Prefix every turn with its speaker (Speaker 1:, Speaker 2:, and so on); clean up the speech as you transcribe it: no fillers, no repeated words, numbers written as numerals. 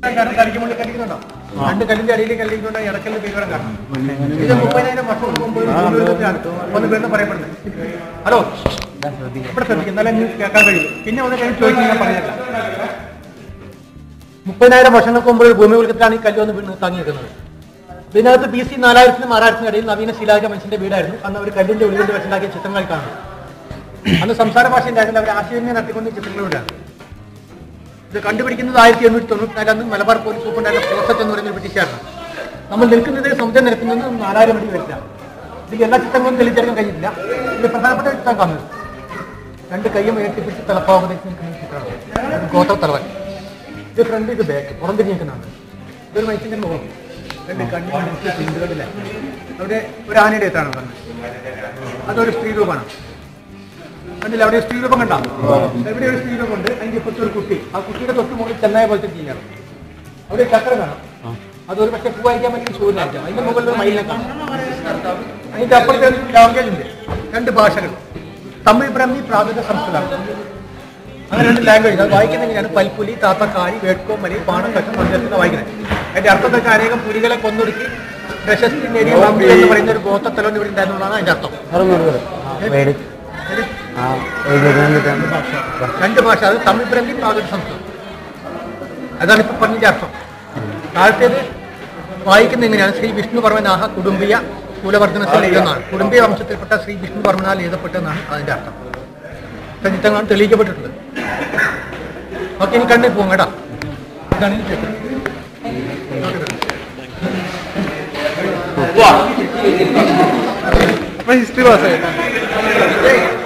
Speaker 1: കളിക്കുന്നുണ്ടോ? രണ്ട് കല്ലിന്റെ അടിയിൽ കളിക്കുന്നുണ്ടോ? ഇടക്കലിന്റെ പേരുകളും കാണാം. ഇത് 30,000 വർഷം മുമ്പ് ഒന്ന് പേരെന്ന് പറയപ്പെടുന്നത്. ഹലോ, ഇവിടെ ശ്രദ്ധിക്കും, എന്നാലും ന്യൂസ് കേൾക്കാൻ കഴിയും. പിന്നെ ഒന്ന് കഴിഞ്ഞ് ചോദിക്കാൻ ഞാൻ പറഞ്ഞില്ല. 30,000 വർഷങ്ങൾക്ക് മുമ്പ് ഭൂമി ഉൽക്കത്തിലാണ് ഈ കല്ല് വന്ന് വീണ് താങ്ങി നിൽക്കുന്നത്. ഇതിനകത്ത് BC 4000-നും 6000-നും ഇടയിൽ നവീന ശിലാജ മനുഷ്യന്റെ വീടായിരുന്നു. അന്ന് അവർ കല്ലിന്റെ ഉള്ളിൽ വെച്ചുണ്ടാക്കിയ ചിത്രങ്ങൾ കാണും. അന്ന് സംസാര ഭാഷ ഉണ്ടായിരുന്നില്ല, അവർ ആശയവിനിമയം നടത്തിക്കൊണ്ട് ചിത്രങ്ങളിലൂടെയാണ്. ഇത് കണ്ടുപിടിക്കുന്നത് 1894 അന്ന് മലബാർ പോലീസ് സൂപ്രണ്ടായിരുന്ന ഫോസറ്റ് എന്ന് പറയുന്ന ബ്രിട്ടീഷുകാരാണ്. നമ്മൾ നിൽക്കുന്നത് സമുദ്രനിരപ്പിൽ നിന്ന് 4000 അടി വരില്ല. ഇതിൽ എല്ലാ ചിത്രങ്ങളും തെളിയിച്ചെടുക്കാൻ കഴിഞ്ഞില്ല. ഇത് പ്രധാനപ്പെട്ട ചിത്രം കാണുന്നത് രണ്ട് കയ്യും ഉയർത്തിപ്പിടിച്ച് തലപ്പാവതേക്ക് നിൽക്കുന്ന ചിത്രമാണ്. ഗോത്ര തലവൻ. ഇത് ഫ്രണ്ട്, ഇത് ബാക്ക്, പുറംതിരിഞ്ഞ് നിൽക്കുന്നതാണ്. ഇതൊരു മനുഷ്യന്റെ മുഖം, രണ്ട് കണ്ണിൽ പിന്തുകളില്ല. അവിടെ ഒരു ആനയുടെ എത്താണ് പറഞ്ഞത്. അതൊരു സ്ത്രീ രൂപമാണ്. കണ്ടില്ല, അവിടെ സ്ത്രീ രൂപം കണ്ടാ? എവിടെ ഒരു സ്ത്രീ രൂപം ഉണ്ട്, അതിന്റെ ഇപ്പുറത്തെ ഒരു കുട്ടി. ആ കുട്ടിയുടെ തൊട്ട് മുകളിൽ ചെന്നായ പോലത്തെ ചെയ്യണം. അവിടെ ചക്രം കാണാം. അതൊരു പക്ഷേ പൂവായിരിക്കാൻ പറ്റിയ സൂര്യനായിരിക്കാം. അതിന്റെ മുകളിൽ ഒരു മയിലിനെ കാണാം. അതിന്റെ അപ്പുറത്തെ ഒരു ലാംഗ്വേജ് ഉണ്ട്, രണ്ട് ഭാഷകൾ, തമിഴ്, ബ്രഹ്മി, പ്രാകൃത, സംസ്കൃതം. അങ്ങനെ രണ്ട് ലാംഗ്വേജ്. അത് വായിക്കുന്ന എങ്ങനെയാണ്? പൽപ്പുലി, താത്തക്കാരി, വേട്കോ, മലി, പാണം, കഷ്ടം പഞ്ചായത്തിന്റെ വായിക്കുന്നത്. അതിന്റെ അർത്ഥത്തൊക്കെ അനേകം പുലികളെ കൊന്നൊടുക്കി പ്രശസ്തി നേടിയ എന്ന് പറയുന്ന ഒരു ഗോത്രത്തലവൻ ഇവിടെ ഉണ്ടായിരുന്നതാണ് അതിന്റെ അർത്ഥം. രണ്ട് ഭാഷ, അത് തമിഴ്, ബ്രഹ്മി, പ്രാകൃത, സംസ്കൃതം. അതാണ് ഇപ്പൊ പറഞ്ഞതിന്റെ അർത്ഥം. താഴത്തേത് വായിക്കുന്ന എങ്ങനെയാണ്? ശ്രീ വിഷ്ണു വർമ്മനാഹ കുടുംബീയ കുലവർദ്ധനത്തിൽ എഴുതുന്നതാണ്. കുടുംബീയ വംശത്തിൽപ്പെട്ട ശ്രീ വിഷ്ണു വർമ്മനാൽ എഴുതപ്പെട്ടെന്നാണ് അതിന്റെ അർത്ഥം. ചിത്രങ്ങളാണ് തെളിയിക്കപ്പെട്ടിട്ടുള്ളത്. ഓക്കെ, ഇനി കണ്ണിൽ പോകും കേട്ടോ. ഇതാണ് ഹിസ്റ്ററി ഭാഷ.